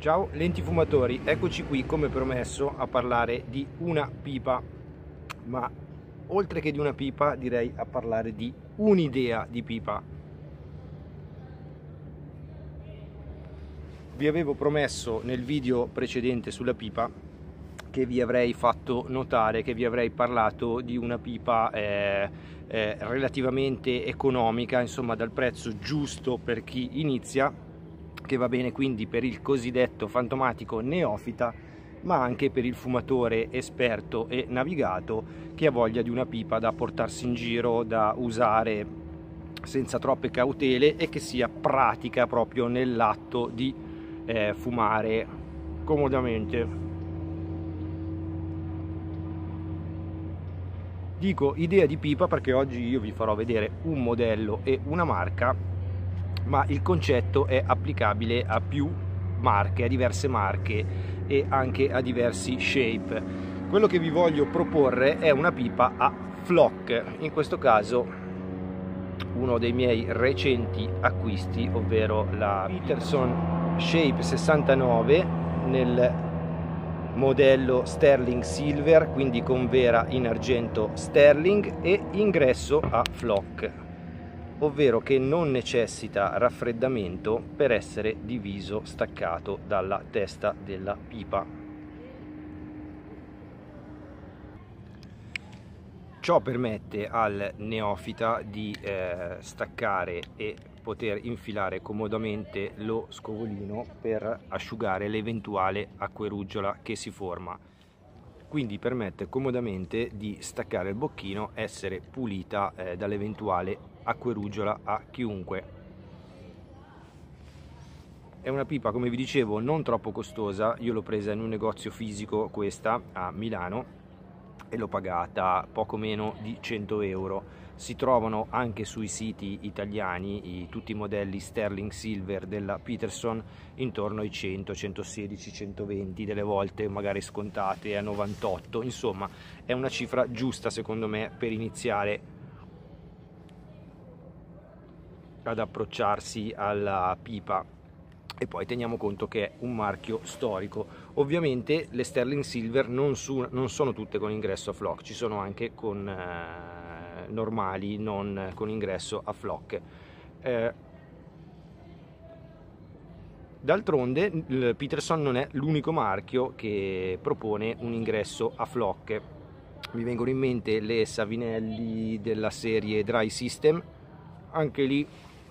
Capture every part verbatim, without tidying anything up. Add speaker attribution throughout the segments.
Speaker 1: Ciao lenti fumatori, eccoci qui come promesso a parlare di una pipa, ma oltre che di una pipa direi a parlare di un'idea di pipa. Vi avevo promesso nel video precedente sulla pipa che vi avrei fatto notare, che vi avrei parlato di una pipa eh, eh, relativamente economica, insomma dal prezzo giusto per chi inizia, che va bene quindi per il cosiddetto fantomatico neofita, ma anche per il fumatore esperto e navigato che ha voglia di una pipa da portarsi in giro, da usare senza troppe cautele e che sia pratica proprio nell'atto di eh, fumare comodamente. Dico idea di pipa perché oggi io vi farò vedere un modello e una marca, ma il concetto è applicabile a più marche, a diverse marche e anche a diversi shape. Quello che vi voglio proporre è una pipa a flock, in questo caso uno dei miei recenti acquisti, ovvero la Peterson Shape sessantanove nel modello Sterling Silver, quindi con vera in argento Sterling e ingresso a flock, ovvero che non necessita raffreddamento per essere diviso, staccato dalla testa della pipa. Ciò permette al neofita di eh, staccare e poter infilare comodamente lo scovolino per asciugare l'eventuale acqueruggiola che si forma. Quindi permette comodamente di staccare il bocchino, essere pulita eh, dall'eventuale acqueruggiola a chiunque. È una pipa, come vi dicevo, non troppo costosa. Io l'ho presa in un negozio fisico, questa a Milano, e l'ho pagata poco meno di cento euro. Si trovano anche sui siti italiani i, tutti i modelli Sterling Silver della Peterson intorno ai cento, centosedici, centoventi, delle volte magari scontate a novantotto. Insomma, è una cifra giusta secondo me per iniziare ad approcciarsi alla pipa. E poi teniamo conto che è un marchio storico. Ovviamente le Sterling Silver non, su, non sono tutte con ingresso a flock, ci sono anche con eh, normali, non con ingresso a flock. Eh, D'altronde il Peterson non è l'unico marchio che propone un ingresso a flock. Mi vengono in mente le Savinelli della serie Dry System, anche lì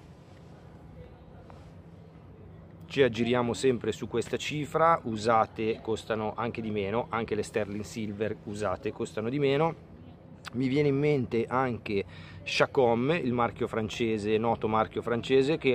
Speaker 1: ci aggiriamo sempre su questa cifra. Usate costano anche di meno, anche le Sterling Silver usate costano di meno. Mi viene in mente anche Chacom, il marchio francese, noto marchio francese, che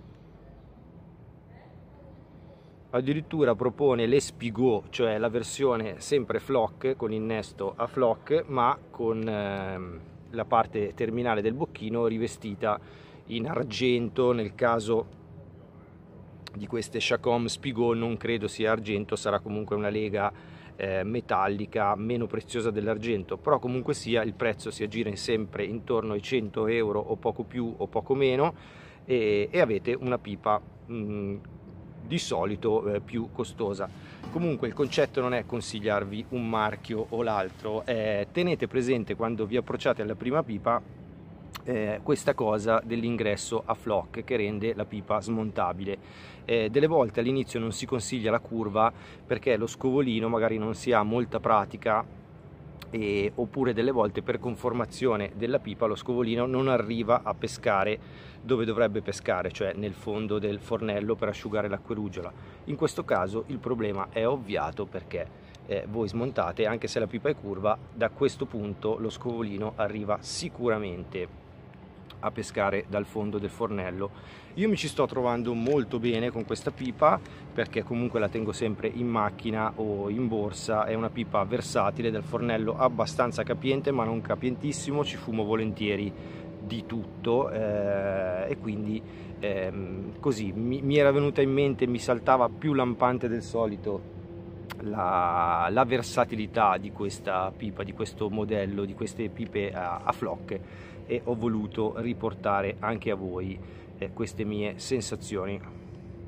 Speaker 1: addirittura propone l'Espigot, cioè la versione sempre flock con innesto a flock, ma con ehm, la parte terminale del bocchino rivestita in argento. Nel caso di queste Chacom Spigot non credo sia argento, sarà comunque una lega eh, metallica meno preziosa dell'argento, però comunque sia il prezzo si aggira sempre intorno ai cento euro o poco più o poco meno, e, e avete una pipa mh, di solito eh, più costosa. Comunque il concetto non è consigliarvi un marchio o l'altro, eh, tenete presente quando vi approcciate alla prima pipa Eh, questa cosa dell'ingresso a flock che rende la pipa smontabile. Eh, delle volte all'inizio non si consiglia la curva perché lo scovolino magari non si ha molta pratica, e, oppure delle volte per conformazione della pipa lo scovolino non arriva a pescare dove dovrebbe pescare, cioè nel fondo del fornello per asciugare l'acqueruggiola. In questo caso il problema è ovviato perché eh, voi smontate, anche se la pipa è curva, da questo punto lo scovolino arriva sicuramente a pescare dal fondo del fornello. Io mi ci sto trovando molto bene con questa pipa perché comunque la tengo sempre in macchina o in borsa. È una pipa versatile, dal fornello abbastanza capiente ma non capientissimo, ci fumo volentieri di tutto eh, e quindi ehm, così mi, mi era venuta in mente, mi saltava più lampante del solito la, la versatilità di questa pipa, di questo modello, di queste pipe a, a flock, e ho voluto riportare anche a voi eh, queste mie sensazioni.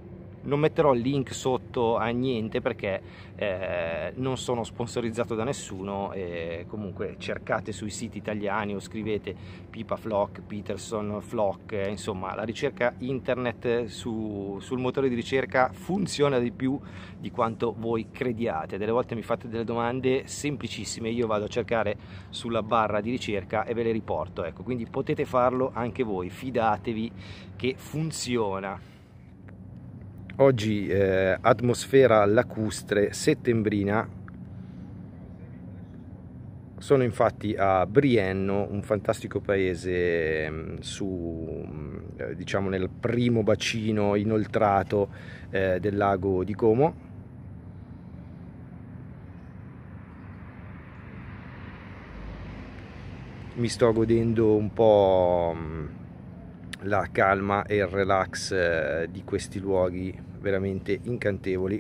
Speaker 1: Non metterò il link sotto a niente perché eh, non sono sponsorizzato da nessuno, e comunque cercate sui siti italiani o scrivete Pipa Flock, Peterson Flock, eh, insomma la ricerca internet su, sul motore di ricerca funziona di più di quanto voi crediate. Delle volte mi fate delle domande semplicissime, io vado a cercare sulla barra di ricerca e ve le riporto, ecco, quindi potete farlo anche voi, fidatevi che funziona. Oggi eh, atmosfera lacustre settembrina. Sono infatti a Brienno, un fantastico paese su, eh, diciamo, nel primo bacino inoltrato eh, del lago di Como. Mi sto godendo un po' la calma e il relax eh, di questi luoghi veramente incantevoli.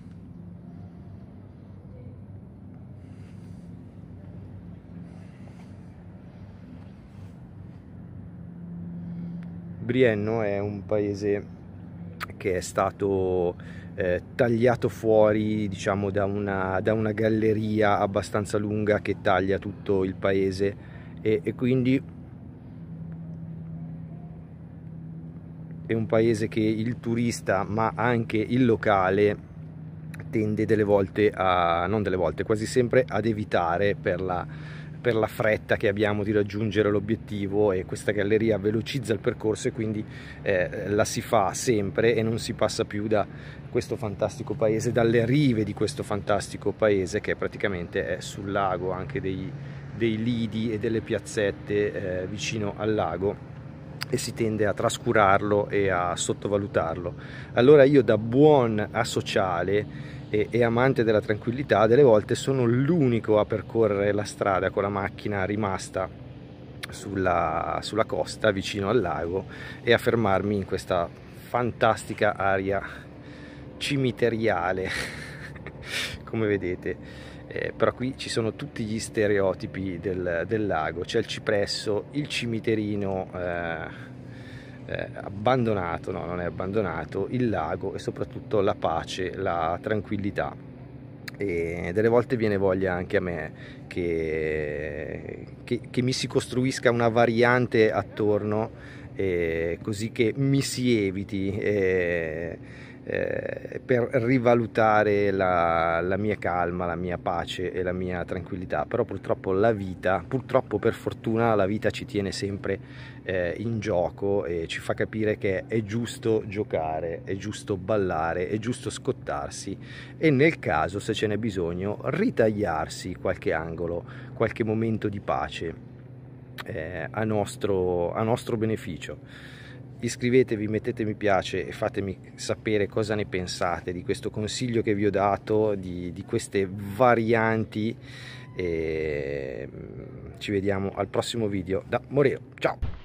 Speaker 1: Brienno è un paese che è stato eh, tagliato fuori, diciamo, da una, da una galleria abbastanza lunga che taglia tutto il paese, e, e quindi è un paese che il turista, ma anche il locale, tende delle volte a, non delle volte, quasi sempre ad evitare per la, per la fretta che abbiamo di raggiungere l'obiettivo, e questa galleria velocizza il percorso e quindi eh, la si fa sempre e non si passa più da questo fantastico paese, dalle rive di questo fantastico paese che praticamente è sul lago, anche dei, dei lidi e delle piazzette eh, vicino al lago, e si tende a trascurarlo e a sottovalutarlo. Allora io, da buon asociale e, e amante della tranquillità, delle volte sono l'unico a percorrere la strada con la macchina rimasta sulla, sulla costa vicino al lago e a fermarmi in questa fantastica area cimiteriale come vedete. Eh, però qui ci sono tutti gli stereotipi del, del lago, c'è il cipresso, il cimiterino eh, eh, abbandonato, no, non è abbandonato, il lago e soprattutto la pace, la tranquillità. E delle volte viene voglia anche a me che, che, che mi si costruisca una variante attorno, eh, così che mi si eviti eh, eh, per rivalutare la, la mia calma, la mia pace e la mia tranquillità. Però purtroppo la vita, purtroppo per fortuna la vita ci tiene sempre eh, in gioco e ci fa capire che è giusto giocare, è giusto ballare, è giusto scottarsi e nel caso, se ce n'è bisogno, ritagliarsi qualche angolo, qualche momento di pace eh, a nostro, a nostro beneficio. Iscrivetevi, mettete mi piace e fatemi sapere cosa ne pensate di questo consiglio che vi ho dato, di, di queste varianti, e ci vediamo al prossimo video da Moreo. Ciao!